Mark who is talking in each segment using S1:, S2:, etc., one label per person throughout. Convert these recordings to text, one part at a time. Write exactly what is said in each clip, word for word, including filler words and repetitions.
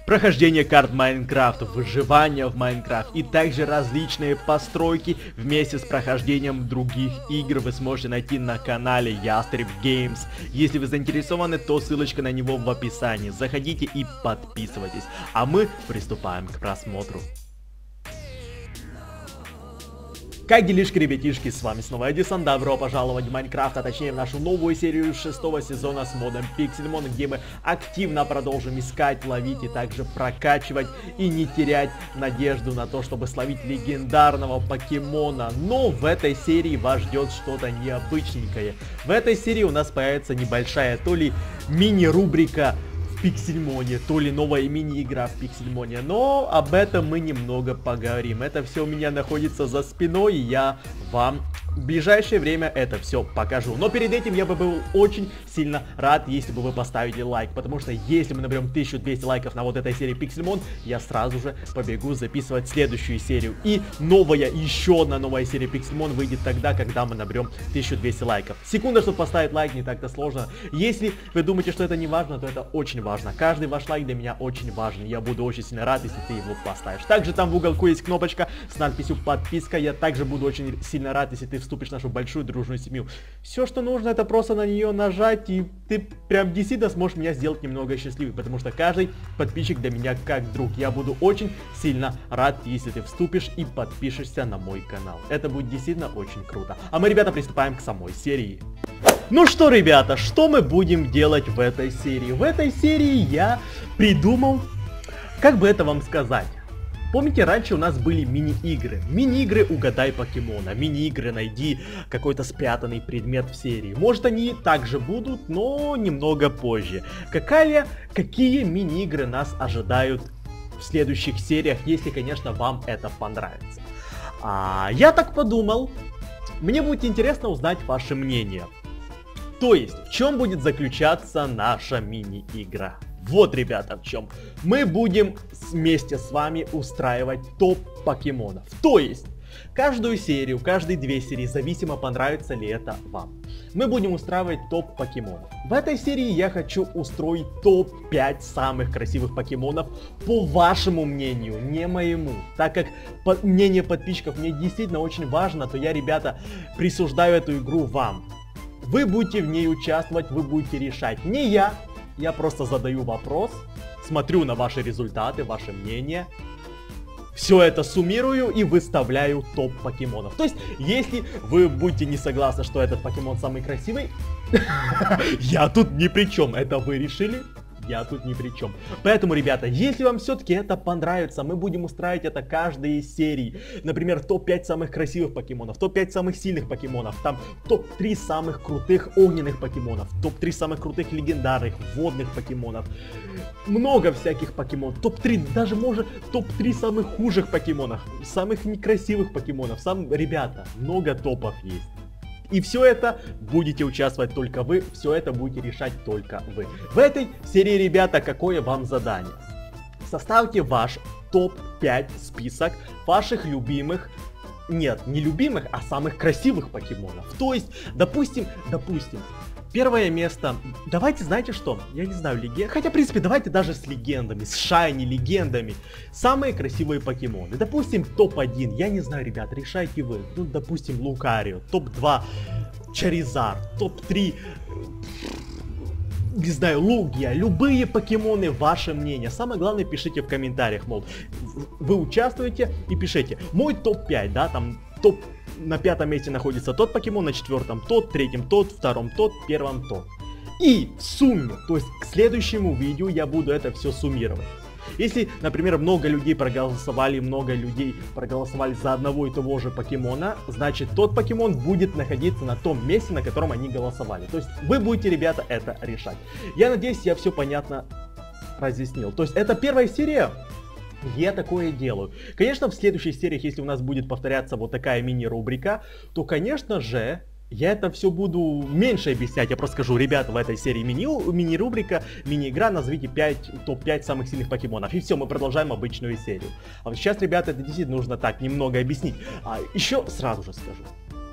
S1: прохождение карт Майнкрафта, выживание в Майнкрафт и также различные постройки вместе с прохождением других игр вы сможете найти на канале Ястреб Геймс. Если вы заинтересованы, то ссылочка на него в описании. Заходите и подписывайтесь. А мы приступаем к просмотру. Как делишки, ребятишки, с вами снова Эдисон, добро пожаловать в Майнкрафт, а точнее в нашу новую серию шестого сезона с модом Pixelmon, где мы активно продолжим искать, ловить и также прокачивать и не терять надежду на то, чтобы словить легендарного покемона. Но в этой серии вас ждет что-то необычненькое. В этой серии у нас появится небольшая то ли мини-рубрика в Pixelmon, то ли новая мини-игра в Pixelmon, но об этом мы немного поговорим. Это все у меня находится за спиной, и я вам в ближайшее время это все покажу. Но перед этим я бы был очень сильно рад, если бы вы поставили лайк, потому что если мы наберем тысячу двести лайков на вот этой серии Pixelmon, я сразу же побегу записывать следующую серию. И новая, еще одна новая серия Pixelmon выйдет тогда, когда мы наберем тысячу двести лайков. Секунда, чтобы поставить лайк, не так-то сложно. Если вы думаете, что это не важно, то это очень важно. Каждый ваш лайк для меня очень важен. Я буду очень сильно рад, если ты его поставишь. Также там в уголку есть кнопочка с надписью подписка. Я также буду очень сильно рад, если ты вступишь в нашу большую дружную семью. Все, что нужно, это просто на нее нажать, и ты прям действительно сможешь меня сделать немного счастливым, потому что каждый подписчик для меня как друг. Я буду очень сильно рад, если ты вступишь и подпишешься на мой канал. Это будет действительно очень круто. А мы, ребята, приступаем к самой серии. Ну что, ребята, что мы будем делать в этой серии? В этой серии я придумал, как бы это вам сказать. Помните, раньше у нас были мини-игры. Мини-игры «Угадай покемона», мини-игры «Найди какой-то спрятанный предмет в серии». Может, они также будут, но немного позже. Какая, какие мини-игры нас ожидают в следующих сериях, если, конечно, вам это понравится? А, я так подумал, мне будет интересно узнать ваше мнение. То есть, в чем будет заключаться наша мини-игра? Вот, ребята, в чем. Мы будем вместе с вами устраивать топ покемонов. То есть, каждую серию, каждые две серии, зависимо понравится ли это вам, мы будем устраивать топ покемонов. В этой серии я хочу устроить топ пять самых красивых покемонов по вашему мнению, не моему. Так как по мнение подписчиков мне действительно очень важно, то я, ребята, присуждаю эту игру вам. Вы будете в ней участвовать, вы будете решать. Не я. Я просто задаю вопрос, смотрю на ваши результаты, ваше мнение. Все это суммирую и выставляю топ покемонов. То есть, если вы будете не согласны, что этот покемон самый красивый, я тут ни при чем. Это вы решили? Я тут ни при чем. Поэтому, ребята, если вам все-таки это понравится, мы будем устраивать это каждые серии. Например, топ пять самых красивых покемонов, топ пять самых сильных покемонов, там топ три самых крутых огненных покемонов, топ три самых крутых легендарных водных покемонов. Много всяких покемонов. топ три, даже может топ три самых худших покемонов, самых некрасивых покемонов. Сам, ребята, много топов есть. И все это будете участвовать только вы, все это будете решать только вы. В этой серии, ребята, какое вам задание? Составьте ваш топ пять список ваших любимых, нет, не любимых, а самых красивых покемонов. То есть, допустим, допустим, первое место, давайте, знаете что, я не знаю, легенды, хотя, в принципе, давайте даже с легендами, с шайни легендами, самые красивые покемоны. Допустим, топ один, я не знаю, ребят, решайте вы, ну, допустим, Лукарио, топ два, Чаризард, топ три, не знаю, Лугия, любые покемоны, ваше мнение. Самое главное, пишите в комментариях, мол, вы участвуете и пишите, мой топ пять, да, там, топ на пятом месте находится тот покемон, на четвертом тот, третьем тот, втором тот, первом тот. И в сумме, то есть к следующему видео я буду это все суммировать. Если, например, много людей проголосовали, много людей проголосовали за одного и того же покемона, значит тот покемон будет находиться на том месте, на котором они голосовали. То есть вы будете, ребята, это решать. Я надеюсь, я все понятно разъяснил. То есть это первая серия. Я такое делаю. Конечно, в следующих сериях, если у нас будет повторяться вот такая мини-рубрика, то, конечно же, я это все буду меньше объяснять. Я просто скажу, ребята, в этой серии мини-рубрика, мини-игра, назовите пять, топ пять самых сильных покемонов. И все, мы продолжаем обычную серию. А вот сейчас, ребята, это действительно нужно так немного объяснить. А еще сразу же скажу.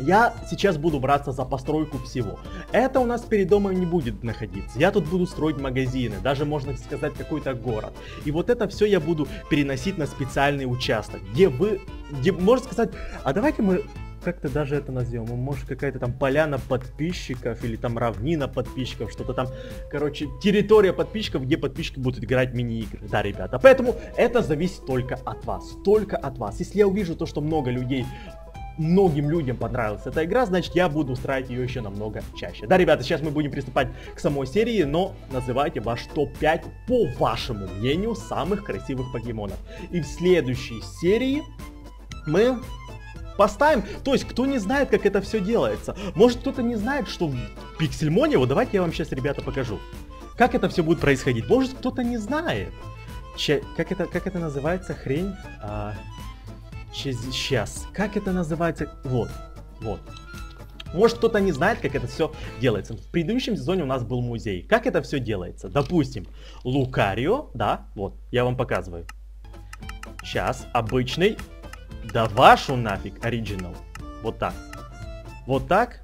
S1: Я сейчас буду браться за постройку всего. Это у нас перед домом не будет находиться. Я тут буду строить магазины, даже можно сказать какой-то город. И вот это все я буду переносить на специальный участок, где вы, где можно сказать, а давай-ка мы как-то даже это назовем, может какая-то там поляна подписчиков или там равнина подписчиков, что-то там, короче, территория подписчиков, где подписчики будут играть в мини-игры. Да, ребята, поэтому это зависит только от вас, только от вас. Если я увижу то, что много людей, многим людям понравилась эта игра, значит я буду устраивать ее еще намного чаще. Да, ребята, сейчас мы будем приступать к самой серии, но называйте ваш топ пять по вашему мнению самых красивых покемонов. И в следующей серии мы поставим, то есть кто не знает, как это все делается, может кто-то не знает, что в Пиксельмоне, вот давайте я вам сейчас, ребята, покажу, как это все будет происходить. Может кто-то не знает, Че, как, это, как это называется хрень? А... Сейчас. Как это называется? Вот. Вот. Может кто-то не знает, как это все делается. В предыдущем сезоне у нас был музей. Как это все делается? Допустим, Лукарио, да, вот, я вам показываю. Сейчас, обычный. Да вашу нафиг, оригинал. Вот так. Вот так.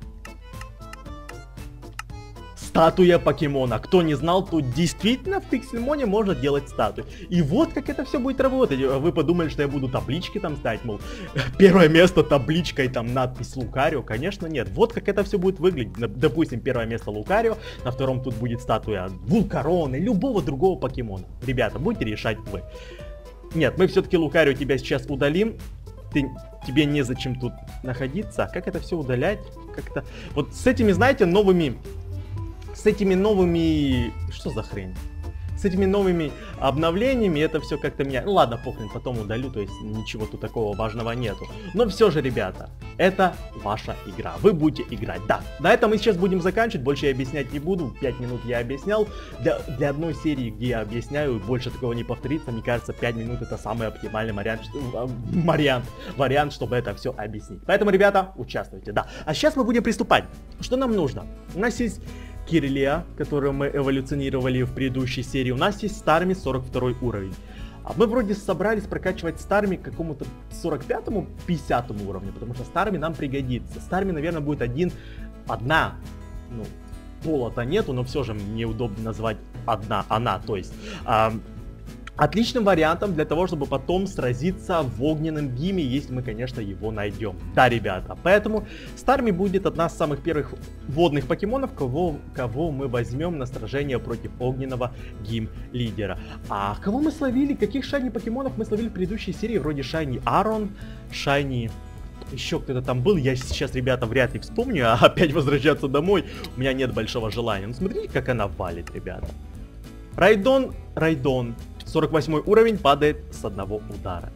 S1: Статуя покемона. Кто не знал, то действительно в Пиксельмоне можно делать статуи. И вот как это все будет работать. Вы подумали, что я буду таблички там ставить, мол, первое место табличкой, там надпись Лукарио. Конечно, нет. Вот как это все будет выглядеть. Допустим, первое место Лукарио, на втором тут будет статуя Вулкарона и любого другого покемона. Ребята, будете решать вы. Нет, мы все-таки Лукарио тебя сейчас удалим. Ты, тебе незачем тут находиться. Как это все удалять? Как-то... Вот с этими, знаете, новыми... С этими новыми... Что за хрень? С этими новыми обновлениями это все как-то меня... Ну ладно, похрен, потом удалю, то есть ничего тут такого важного нету. Но все же, ребята, это ваша игра. Вы будете играть. Да, на этом мы сейчас будем заканчивать, больше я объяснять не буду. пять минут я объяснял. Для, для одной серии, где я объясняю, больше такого не повторится. Мне кажется, пять минут это самый оптимальный вариант, вариант, вариант, чтобы это все объяснить. Поэтому, ребята, участвуйте, да. А сейчас мы будем приступать. Что нам нужно? У нас есть... Кириллия, которую мы эволюционировали в предыдущей серии. У нас есть Старми сорок второй уровень. А мы вроде собрались прокачивать Старми к какому-то сорок пятому пятидесятому уровню, потому что Старми нам пригодится. Старми, наверное, будет один, одна, ну, пола-то нету, но все же мне удобно назвать одна, она, то есть... А, отличным вариантом для того, чтобы потом сразиться в огненном гиме, если мы, конечно, его найдем. Да, ребята, поэтому Старми будет одна из самых первых водных покемонов, кого, кого мы возьмем на сражение против огненного гим-лидера. А кого мы словили? Каких шайни покемонов мы словили в предыдущей серии? Вроде шайни Арон, шайни... Еще кто-то там был, я сейчас, ребята, вряд ли вспомню, а опять возвращаться домой у меня нет большого желания. Ну, смотрите, как она валит, ребята. Райдон, Райдон. сорок восьмой уровень падает с одного удара.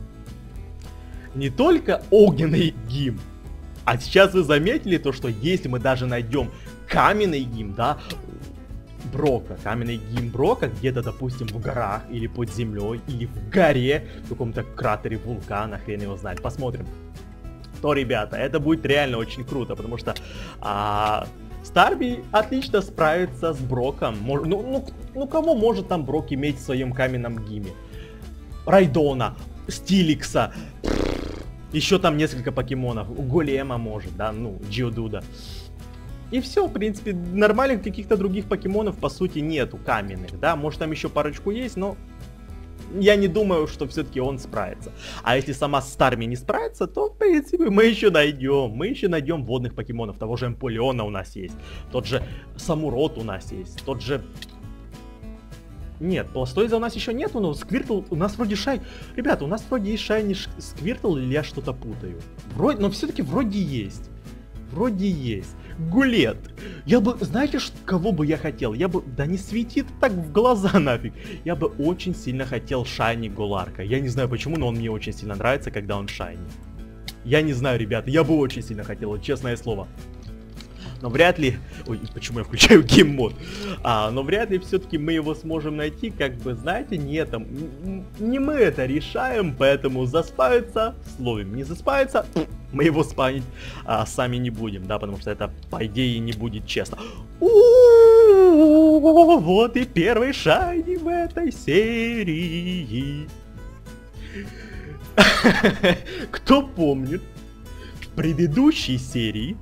S1: Не только огненный гим, а сейчас вы заметили то, что если мы даже найдем каменный гим, да, Брока, каменный гим Брока где-то, допустим, в горах или под землей, или в горе, в каком-то кратере вулкана, хрен его знает, посмотрим. То, ребята, это будет реально очень круто, потому что... А... Старми отлично справится с Броком. Мож, ну, ну, ну, кого может там Брок иметь в своем каменном гиме? Райдона, Стиликса, еще там несколько покемонов. Голема может, да, ну, Джиодуда. И все, в принципе, нормальных каких-то других покемонов, по сути, нету каменных, да. Может, там еще парочку есть, но... Я не думаю, что все-таки он справится. А если сама Старми не справится, то, в принципе, мы еще найдем. Мы еще найдем водных покемонов. Того же Эмполеона у нас есть. Тот же Самурот у нас есть. Тот же... Нет, Пластойза у нас еще нету, но Сквиртл у нас вроде шай... Ребята, у нас вроде есть шайни Сквиртл, или я что-то путаю? Вроде... Но все-таки вроде есть. Вроде есть. Гулет. Я бы, знаете, кого бы я хотел? Я бы, да не светит так в глаза нафиг. Я бы очень сильно хотел шайни Голарка. Я не знаю почему, но он мне очень сильно нравится, когда он шайни. Я не знаю, ребята, я бы очень сильно хотел, честное слово. Но вряд ли... Ой, почему я включаю гейм-мод? А, но вряд ли все-таки мы его сможем найти, как бы, знаете, не там... Не мы это решаем, поэтому заспавиться, словим, не заспавиться, мы его спавнить а, сами не будем, да, потому что это, по идее, не будет честно. У-у-у-у-у, вот и первый шайни в этой серии. Кто помнит, предыдущей серии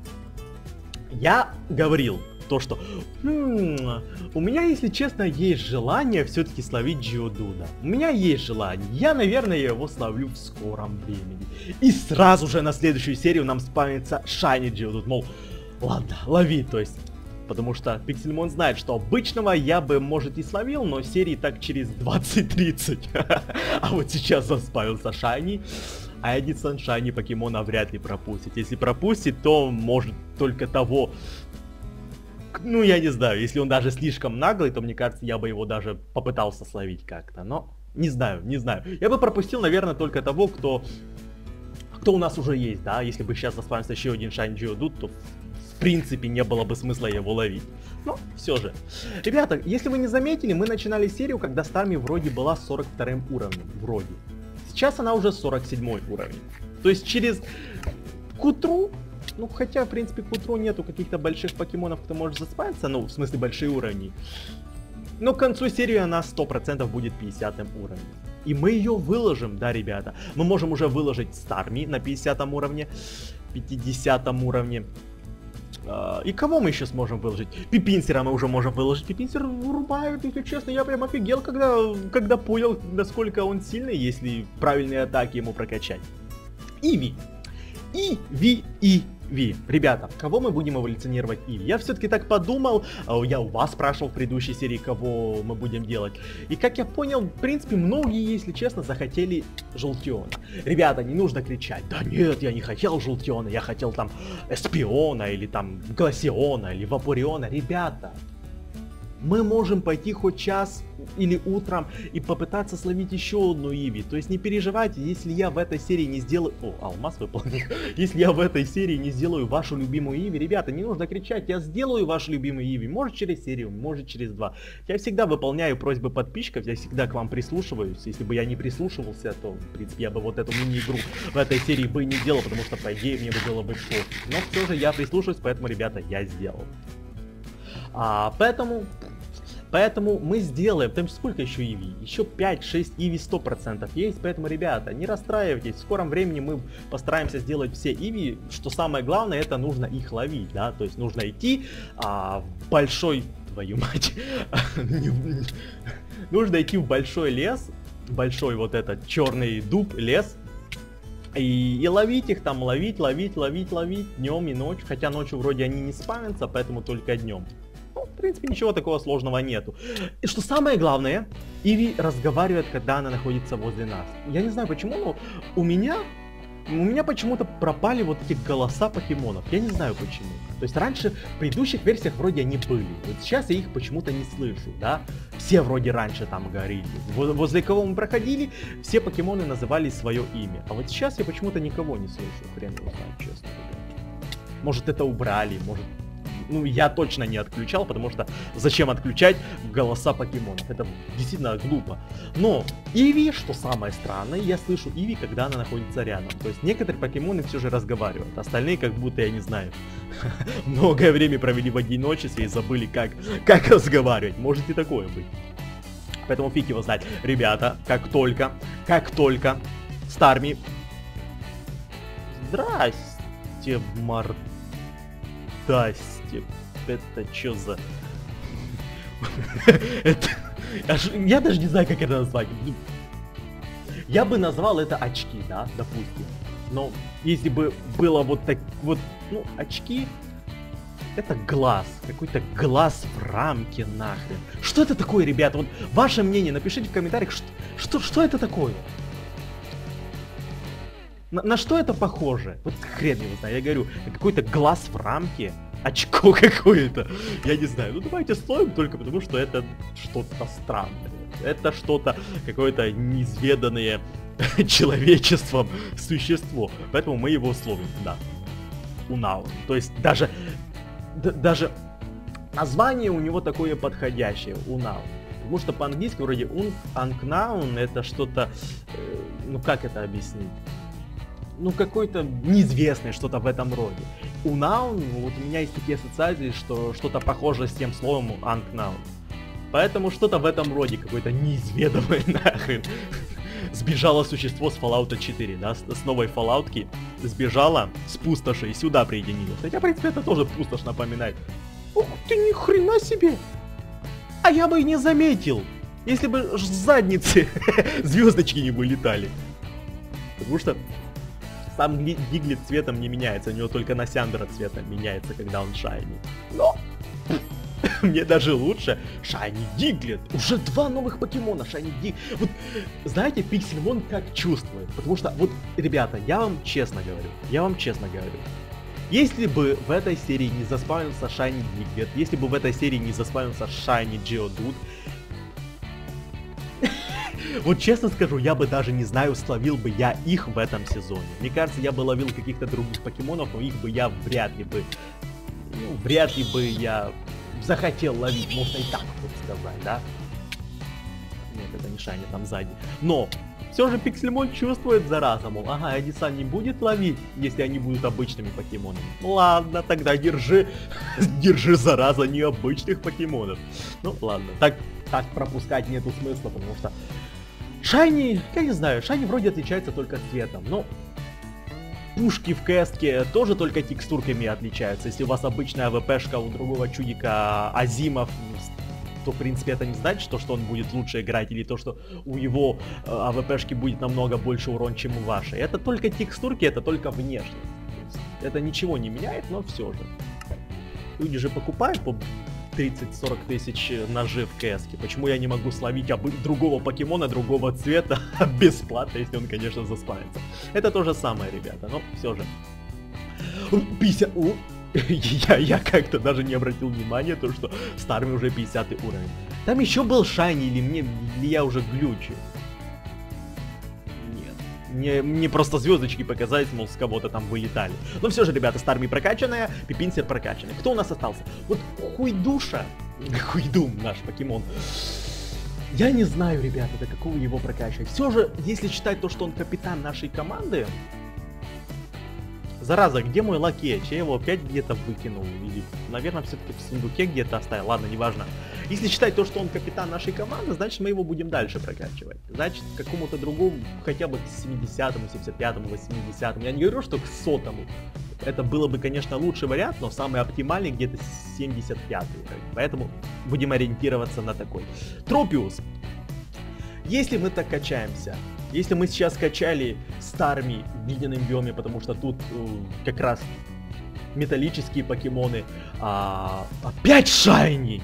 S1: я говорил то, что хм, у меня, если честно, есть желание все-таки словить Geodude. У меня есть желание. Я, наверное, его словлю в скором времени. И сразу же на следующую серию нам спамится Shiny Geodude. Мол, ладно, лови, то есть. Потому что Pixelmon знает, что обычного я бы, может, и словил, но серии так через двадцать-тридцать. А вот сейчас заспавился Shiny. А Эдисон Shiny покемона вряд ли пропустит. Если пропустит, то может только того... Ну, я не знаю, если он даже слишком наглый, то, мне кажется, я бы его даже попытался словить как-то. Но не знаю, не знаю. Я бы пропустил, наверное, только того, кто... Кто у нас уже есть, да? Если бы сейчас заспавнился еще один Shiny Geodude, то... В принципе, не было бы смысла его ловить. Но все же. Ребята, если вы не заметили, мы начинали серию, когда Старми вроде была сорок вторым уровнем. Вроде. Сейчас она уже сорок седьмой уровень. То есть через... К утру... Ну, хотя, в принципе, к утру нету каких-то больших покемонов, кто может заспавниться. Ну, в смысле, большие уровни. Но к концу серии она сто процентов будет пятидесятым уровнем. И мы ее выложим, да, ребята. Мы можем уже выложить Старми на пятидесятом уровне. пятидесятом уровне. И кого мы еще сможем выложить? Пипинсера мы уже можем выложить. Пипинсер вырубает, если честно, я прям офигел, когда, когда понял, насколько он сильный, если правильные атаки ему прокачать. Иви. Иви, Иви. Ребята, кого мы будем эволюционировать Иви? Я все-таки так подумал, я у вас спрашивал в предыдущей серии, кого мы будем делать. И как я понял, в принципе, многие, если честно, захотели Желтиона. Ребята, не нужно кричать: да нет, я не хотел Желтиона, я хотел там Эспиона, или там Гласиона, или Вапориона. Ребята, мы можем пойти хоть час или утром и попытаться словить еще одну Иви. То есть не переживайте, если я в этой серии не сделаю... О, алмаз выполнил. Если я в этой серии не сделаю вашу любимую Иви, ребята, не нужно кричать, я сделаю вашу любимую Иви. Может через серию, может через два. Я всегда выполняю просьбы подписчиков, я всегда к вам прислушиваюсь. Если бы я не прислушивался, то, в принципе, я бы вот эту мини-игру в этой серии бы не делал, потому что, по идее, мне бы было бы пофиг. Но все же я прислушиваюсь, поэтому, ребята, я сделал. А, поэтому... Поэтому мы сделаем, там сколько еще Иви? Еще пять-шесть Иви сто процентов есть, поэтому, ребята, не расстраивайтесь, в скором времени мы постараемся сделать все Иви, что самое главное, это нужно их ловить, да, то есть нужно идти а, в большой, твою мать, нужно идти в большой лес, большой вот этот черный дуб, лес, И, и ловить их там, ловить, ловить, ловить, ловить днем и ночью. Хотя ночью вроде они не спавнятся, поэтому только днем. Ну, в принципе, ничего такого сложного нету. И что самое главное, Иви разговаривает, когда она находится возле нас. Я не знаю почему, но у меня... У меня почему-то пропали вот эти голоса покемонов. Я не знаю почему. То есть раньше в предыдущих версиях вроде они были. Вот сейчас я их почему-то не слышу, да? Все вроде раньше там говорили. Возле кого мы проходили, все покемоны называли свое имя. А вот сейчас я почему-то никого не слышу. Хрен его знает, честно говоря. Может это убрали, может... Ну, я точно не отключал, потому что зачем отключать голоса покемонов? Это действительно глупо. Но Иви, что самое странное, я слышу Иви, когда она находится рядом. То есть некоторые покемоны все же разговаривают. Остальные как будто, я не знаю, многое время провели в одиночестве и забыли, как, как разговаривать. Может и такое быть. Поэтому фиг его знать. Ребята, как только, как только Старми... Здрасте, мордасти. Это что за... это... Я даже не знаю, как это назвать. Я бы назвал это очки, да, допустим. Но если бы было вот так вот, ну, очки... Это глаз. Какой-то глаз в рамке нахрен. Что это такое, ребята? Вот ваше мнение, напишите в комментариях, что, что, что это такое? На, на что это похоже? Вот хрен его знаю, я говорю, какой-то глаз в рамке, очко какое-то, я не знаю. Ну давайте словим только потому, что это что-то странное. Это что-то, какое-то неизведанное человечеством существо. Поэтому мы его словим, да. Унаун. То есть даже, даже название у него такое подходящее, Унаун. Потому что по-английски вроде Unknown это что-то, э, ну как это объяснить? Ну, какой-то неизвестный, что-то в этом роде. Unknown, вот у меня есть такие ассоциации, что что-то похоже с тем словом Unknown. Поэтому что-то в этом роде, какой-то неизведанный нахрен. сбежало существо с Fallout четыре, да, с, с новой Fallout'ки сбежало с пустоши и сюда присоединилось. Хотя, в принципе, это тоже пустошь напоминает. Ух ты, ни хрена себе! А я бы и не заметил, если бы с задницы звездочки не вылетали. Потому что сам Диглет цветом не меняется, у него только Насяндра цветом меняется, когда он шайни. Но мне даже лучше Шайни Диглет. Уже два новых покемона Шайни Диглет. Вот, знаете, Пиксельмон как чувствует. Потому что, вот, ребята, я вам честно говорю, я вам честно говорю. Если бы в этой серии не заспавнился Шайни Диглет, если бы в этой серии не заспавнился Шайни Geodude, вот честно скажу, я бы даже не знаю, словил бы я их в этом сезоне. Мне кажется, я бы ловил каких-то других покемонов, но их бы я вряд ли бы... Ну, вряд ли бы я захотел ловить, можно и так вот сказать, да? Нет, это не Шайни, там сзади. Но все же Пиксельмон чувствует, зараза, мол, ага, Эдисан не будет ловить, если они будут обычными покемонами. Ладно, тогда держи, держи, зараза, необычных покемонов. Ну, ладно, так, так пропускать нету смысла, потому что Шайни, я не знаю, Шайни вроде отличается только цветом, но пушки в кэстке тоже только текстурками отличаются. Если у вас обычная АВПшка, у другого чудика Азимов, то в принципе это не значит, что, что он будет лучше играть, или то, что у его э, АВПшки будет намного больше урон, чем у вашей. Это только текстурки, это только внешность. Это ничего не меняет, но все же. Люди же покупают по тридцать-сорок тысяч ножи в кэске. Почему я не могу словить об... другого покемона, другого цвета бесплатно, если он, конечно, заспавнится? Это то же самое, ребята, но все же. пятьдесят... Я, я как-то даже не обратил внимания, то, что в Старме уже пятидесятый уровень. Там еще был Шайни, или мне, или я уже глючу? Нет. Мне, мне просто звездочки показались, мол, с кого-то там вылетали. Но все же, ребята, Старми прокачанная, Пипинсер прокачанный. Кто у нас остался? Вот Хуйдуша, Хуйдум наш покемон. Я не знаю, ребята, до какого его прокачивать. Все же, если считать то, что он капитан нашей команды... Зараза, где мой лакеч? Я его опять где-то выкинул. Или, наверное, все-таки в сундуке где-то оставил. Ладно, неважно. Если считать то, что он капитан нашей команды, значит мы его будем дальше прокачивать. Значит, к какому-то другому, хотя бы к семидесятому, семьдесят пятому, восьмидесятому. Я не говорю, что к сотому. Это было бы, конечно, лучший вариант, но самый оптимальный где-то семьдесят пятый. Поэтому будем ориентироваться на такой. Тропиус. Если мы так качаемся, если мы сейчас качали Старми в ледяном биоме, потому что тут э, как раз металлические покемоны, а, опять Шайни!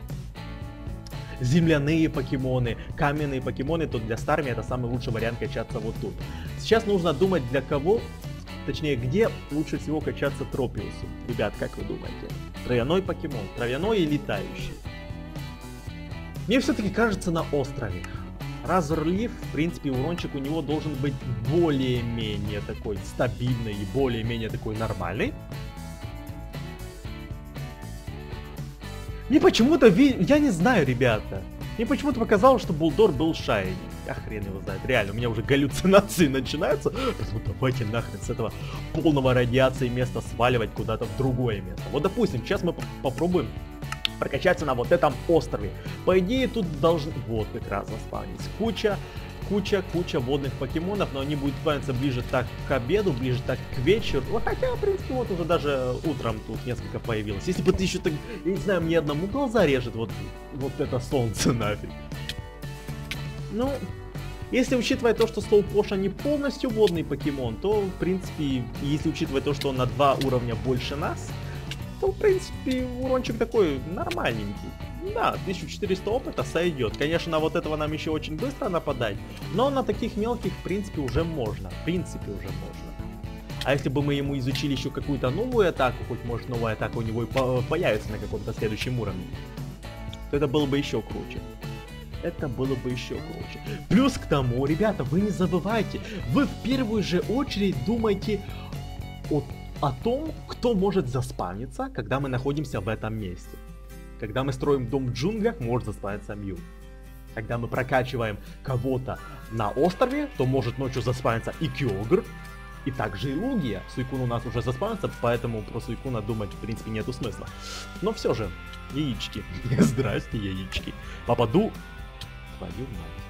S1: Земляные покемоны, каменные покемоны, то для Старми это самый лучший вариант качаться вот тут. Сейчас нужно думать, для кого, точнее, где лучше всего качаться Тропиусу. Ребят, как вы думаете? Травяной покемон, травяной и летающий? Мне все-таки кажется, на острове. Разорлив, в принципе, урончик у него должен быть более-менее такой стабильный и более-менее такой нормальный. Мне почему-то, я не знаю, ребята, мне почему-то показалось, что Булдор был Шайни. А хрен его знает, реально, у меня уже галлюцинации начинаются. Поэтому давайте нахрен с этого полного радиации места сваливать куда-то в другое место. Вот, допустим, сейчас мы попробуем прокачаться на вот этом острове. По идее, тут должны... Вот, как раз заспавнить. Куча, куча, куча водных покемонов, но они будут спавниться ближе так к обеду, ближе так к вечеру. Ну, хотя, в принципе, вот уже даже утром тут несколько появилось. Если бы ты еще так, я не знаю, мне одному глаза режет вот, вот это солнце нафиг. Ну, если учитывать то, что Слоупоша не полностью водный покемон, то, в принципе, если учитывать то, что он на два уровня больше нас, то, в принципе, урончик такой нормальненький. Да, тысяча четыреста опыта сойдет. Конечно, на вот этого нам еще очень быстро нападать, но на таких мелких, в принципе, уже можно. В принципе, уже можно. А если бы мы ему изучили еще какую-то новую атаку, хоть, может, новая атака у него и по появится на каком-то следующем уровне, то это было бы еще круче. Это было бы еще круче. Плюс к тому, ребята, вы не забывайте, вы в первую же очередь думайте о о том, кто может заспавниться, когда мы находимся в этом месте. Когда мы строим дом в джунглях, может заспавниться Мью. Когда мы прокачиваем кого-то на острове, то может ночью заспавниться и Кёгр, и также и Лугия. Суйкун у нас уже заспавнится, поэтому про Суйкуна думать в принципе нету смысла. Но все же, яички. Здрасте, яички. Попаду... Твою мать.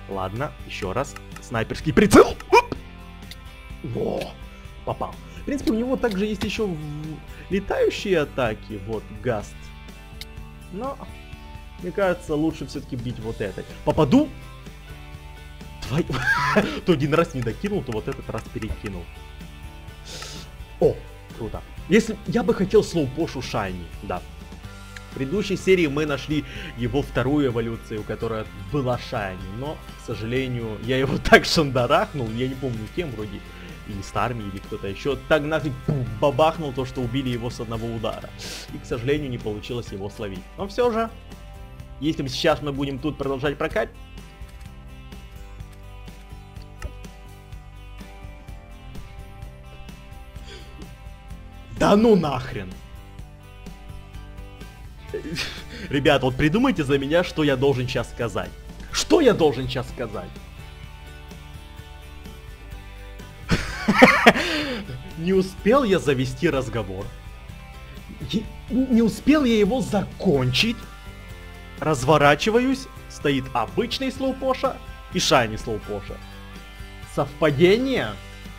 S1: Ладно, еще раз. Снайперский прицел. Во, попал. В принципе, у него также есть еще летающие атаки. Вот, Гаст. Но, мне кажется, лучше все-таки бить вот этой. Попаду? Твой... То один раз не докинул, то вот этот раз перекинул. О, круто. Если я бы хотел слоупошу Шайни, да. В предыдущей серии мы нашли его вторую эволюцию, которая была Шайни. Но, к сожалению, я его так шандарахнул, я не помню кем, вроде или с армии, или кто-то еще. Так нафиг бабахнул то, что убили его с одного удара. И, к сожалению, не получилось его словить. Но все же, если сейчас мы будем тут продолжать прокат, да ну нахрен! Ребят, вот придумайте за меня, что я должен сейчас сказать. Что я должен сейчас сказать? Не успел я завести разговор. Не успел я его закончить. Разворачиваюсь. Стоит обычный слоупоша и Шайни слоупоша. Совпадение?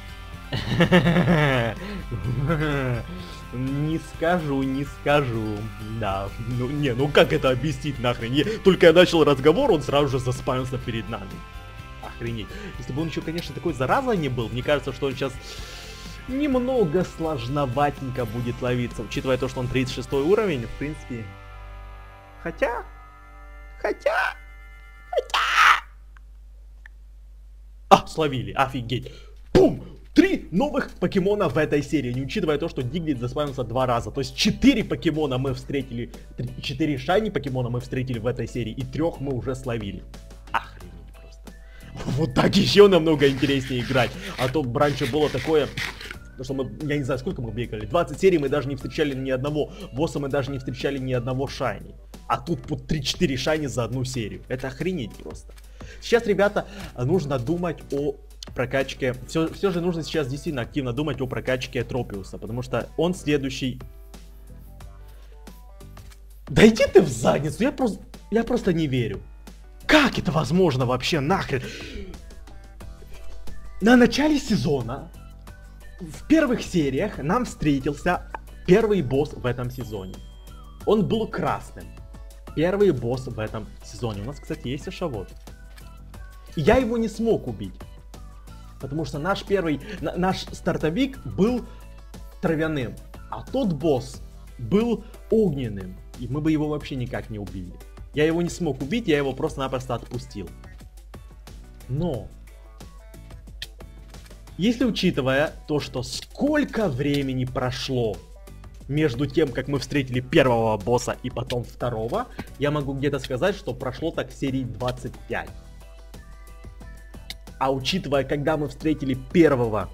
S1: Не скажу, не скажу. Да, ну не, ну как это объяснить нахрен? Не, только я начал разговор, он сразу же заспамился перед нами. Охренеть. Если бы он еще, конечно, такой заразой не был, мне кажется, что он сейчас немного сложноватенько будет ловиться. Учитывая то, что он тридцать шестой уровень, в принципе. Хотя... Хотя... Хотя... А, словили, офигеть. Бум! Три новых покемона в этой серии, не учитывая то, что Дигнит заспавнился два раза. То есть четыре покемона мы встретили, четыре шайни покемона мы встретили в этой серии, и трех мы уже словили. Охренеть просто. Вот так еще намного интереснее играть. А то раньше было такое, что мы, я не знаю, сколько мы бегали, двадцать серий мы даже не встречали ни одного босса, мы даже не встречали ни одного шайни. А тут по три-четыре шайни за одну серию. Это охренеть просто. Сейчас, ребята, нужно думать о прокачке. Все, все же нужно сейчас действительно активно думать о прокачке Тропиуса, потому что он следующий. Да иди ты в задницу, я просто, я просто не верю. Как это возможно вообще нахрен? На начале сезона, в первых сериях нам встретился первый босс в этом сезоне. Он был красным. Первый босс в этом сезоне. У нас, кстати, есть эшавот. И я его не смог убить. Потому что наш первый, наш стартовик был травяным, а тот босс был огненным, и мы бы его вообще никак не убили. Я его не смог убить, я его просто-напросто отпустил. Но, если учитывая то, что сколько времени прошло между тем, как мы встретили первого босса и потом второго, я могу где-то сказать, что прошло так серии двадцать пять. А учитывая, когда мы встретили первого,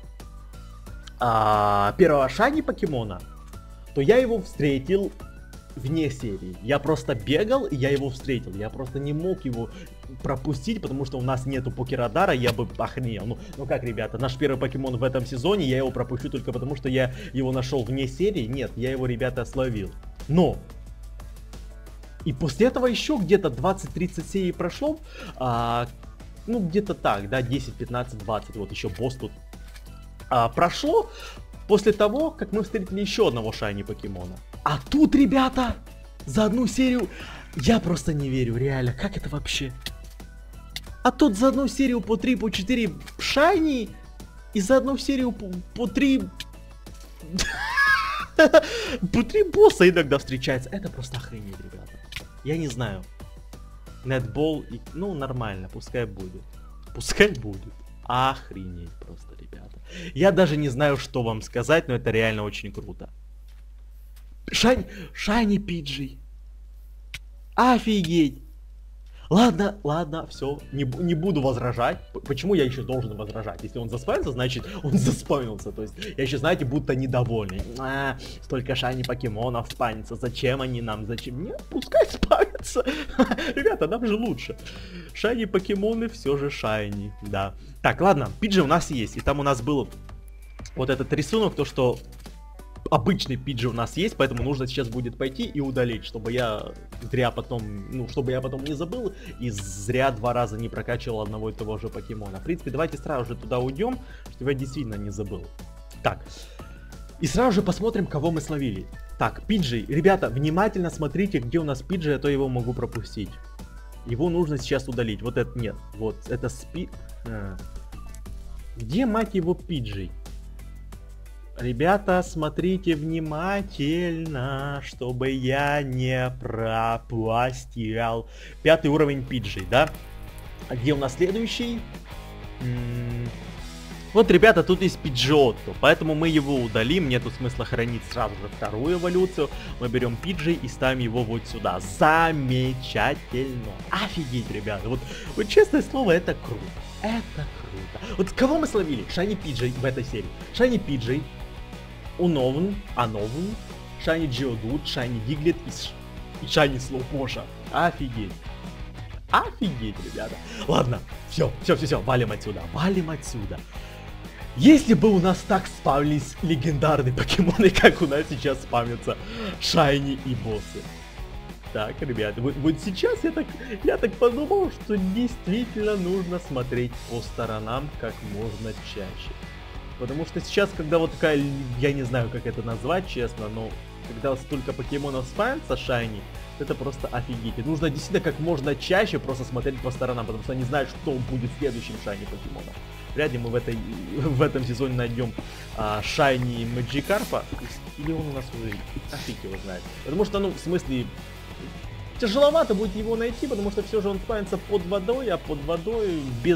S1: а, первого шайни покемона, то я его встретил вне серии. Я просто бегал, и я его встретил. Я просто не мог его пропустить, потому что у нас нету покерадара, я бы охренел. Ну, ну как, ребята, наш первый покемон в этом сезоне, я его пропущу только потому, что я его нашел вне серии. Нет, я его, ребята, словил. Но... И после этого еще где-то двадцать-тридцать серий прошло, а, ну где-то так, да, десять, пятнадцать, двадцать, вот еще босс тут а, прошло после того, как мы встретили еще одного шайни покемона. А тут, ребята, за одну серию, я просто не верю, реально, как это вообще? А тут за одну серию по три, по четыре шайни, и за одну серию по, по три... по три босса иногда встречается. Это просто охренеть, ребята. Я не знаю. Нетбол, и... ну нормально, пускай будет. Пускай будет. Охренеть просто, ребята. Я даже не знаю, что вам сказать, но это реально очень круто. Шайн... Шайни Пиджи. Офигеть. Ладно, ладно, все, не, не буду возражать. Почему я еще должен возражать? Если он заспавнился, значит он заспавнился. То есть я еще, знаете, будто недовольный. А, столько шайни покемонов спавнится. Зачем они нам? Зачем? Нет, пускай спавнятся. Ребята, нам же лучше. Шайни покемоны все же шайни, да. Так, ладно, Пиджи у нас есть. И там у нас был вот этот рисунок, то что обычный Пиджи у нас есть, поэтому нужно сейчас будет пойти и удалить, чтобы я зря потом, ну, чтобы я потом не забыл и зря два раза не прокачивал одного и того же покемона. В принципе, давайте сразу же туда уйдем, чтобы я действительно не забыл. Так, и сразу же посмотрим, кого мы словили. Так, Пиджи, ребята, внимательно смотрите, где у нас Пиджи, а то его могу пропустить. Его нужно сейчас удалить, вот это нет, вот, это спи... А. Где, мать его, Пиджи? Ребята, смотрите внимательно, чтобы я не пропустил. Пятый уровень Пиджи, да? А где у нас следующий? М-м- вот, ребята, тут есть Пиджиотто, поэтому мы его удалим. Нету смысла хранить сразу же вторую эволюцию. Мы берем Пиджи и ставим его вот сюда. Замечательно. Офигеть, ребята. Вот, вот честное слово, это круто. Это круто. Вот кого мы словили? Шайни Пиджи в этой серии. Шайни Пиджи, Уновн, Ановн, Шайни Geodude, Шайни Диглет и, и Шайни Слоупоша. Офигеть. Офигеть, ребята. Ладно, все, все, все, все, валим отсюда, валим отсюда. Если бы у нас так спавнились легендарные покемоны, как у нас сейчас спавнятся Шайни и боссы. Так, ребята, вот, вот сейчас я так, я так подумал, что действительно нужно смотреть по сторонам как можно чаще. Потому что сейчас, когда вот такая, я не знаю, как это назвать, честно, но когда столько покемонов спавнится Шайни, это просто офигеть. И нужно действительно как можно чаще просто смотреть по сторонам, потому что не знаю, что будет следующим Шайни покемоном. Вряд ли мы в, этой, в этом сезоне найдем а, Шайни Маджикарпа. Или он у нас уже, офиг его знает. Потому что, ну, в смысле, тяжеловато будет его найти, потому что все же он спавнится под водой, а под водой без...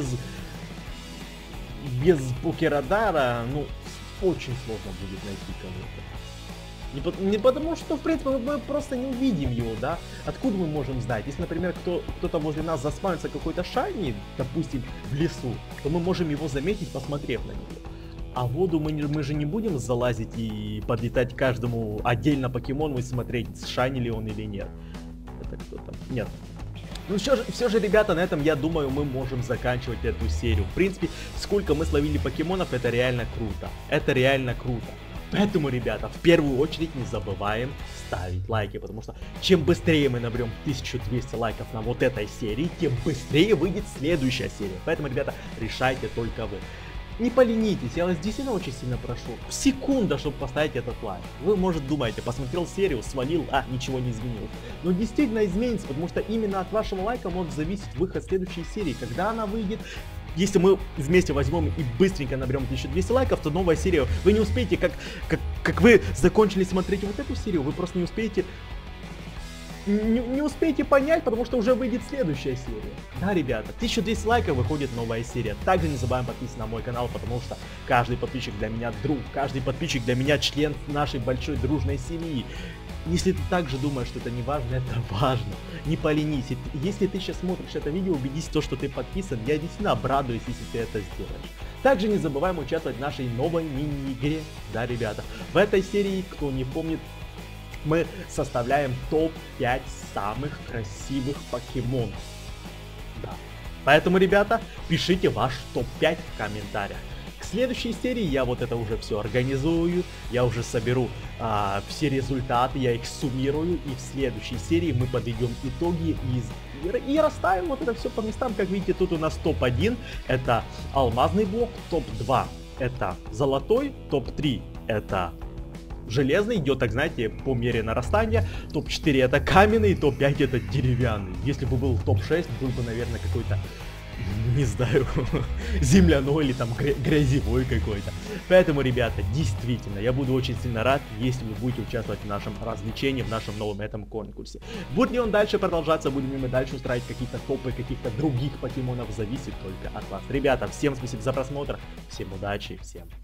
S1: без покерадара, ну, очень сложно будет найти кого-то. Не, по, не потому что, в принципе, мы просто не увидим его, да? Откуда мы можем знать? Если, например, кто, кто-то возле нас заспавнится какой-то Шайни, допустим, в лесу, то мы можем его заметить, посмотрев на него. А в воду мы, мы же не будем залазить и подлетать каждому отдельно покемону и смотреть, Шайни ли он или нет. Это кто там? Нет. Ну все же, все же, ребята, на этом, я думаю, мы можем заканчивать эту серию. В принципе, сколько мы словили покемонов, это реально круто. Это реально круто. Поэтому, ребята, в первую очередь не забываем ставить лайки, потому что чем быстрее мы наберем тысячу двести лайков на вот этой серии, тем быстрее выйдет следующая серия. Поэтому, ребята, решайте только вы. Не поленитесь, я вас действительно очень сильно прошу. Секунда, чтобы поставить этот лайк. Вы, может, думаете, посмотрел серию, свалил, а, ничего не изменилось. Но действительно изменится, потому что именно от вашего лайка может зависеть выход следующей серии, когда она выйдет. Если мы вместе возьмем и быстренько наберем тысячу двести лайков, то новая серия, вы не успеете, как, как, как вы закончили смотреть вот эту серию, вы просто не успеете... Не, не успеете понять, потому что уже выйдет следующая серия. Да, ребята, тысяча двести лайков, выходит новая серия. Также не забываем подписываться на мой канал, потому что каждый подписчик для меня друг, каждый подписчик для меня член нашей большой дружной семьи. Если ты также думаешь, что это не важно, это важно. Не поленись. Если ты сейчас смотришь это видео, убедись в том, что ты подписан. Я действительно обрадуюсь, если ты это сделаешь. Также не забываем участвовать в нашей новой мини-игре. Да, ребята. В этой серии, кто не помнит, мы составляем топ пять самых красивых покемонов. Да. Поэтому, ребята, пишите ваш топ пять в комментариях. К следующей серии я вот это уже все организую, я уже соберу а, все результаты, я их суммирую, и в следующей серии мы подведем итоги и, и расставим вот это все по местам. Как видите, тут у нас топ один это алмазный блок, топ два это золотой, топ три это железный, идет, так знаете, по мере нарастания, топ четыре это каменный, топ пять это деревянный. Если бы был топ шесть, был бы, наверное, какой-то, не знаю, земляной или там грязевой какой-то. Поэтому, ребята, действительно, я буду очень сильно рад, если вы будете участвовать в нашем развлечении, в нашем новом этом конкурсе. Будет ли он дальше продолжаться, будем ли мы дальше устраивать какие-то топы каких-то других покемонов, зависит только от вас. Ребята, всем спасибо за просмотр, всем удачи, всем